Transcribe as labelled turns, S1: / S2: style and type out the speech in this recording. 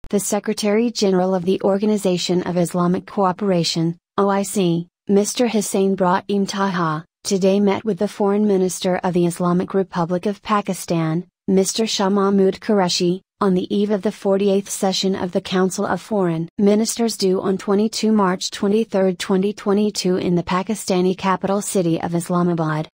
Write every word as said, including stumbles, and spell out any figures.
S1: The Secretary-General of the Organization of Islamic Cooperation, O I C, Mister Hissein Brahim Taha, today met with the Foreign Minister of the Islamic Republic of Pakistan, Mister Shah Mahmood Qureshi, on the eve of the forty-eighth session of the Council of Foreign Ministers due on the twenty-second of March twenty-third twenty twenty-two in the Pakistani capital city of Islamabad.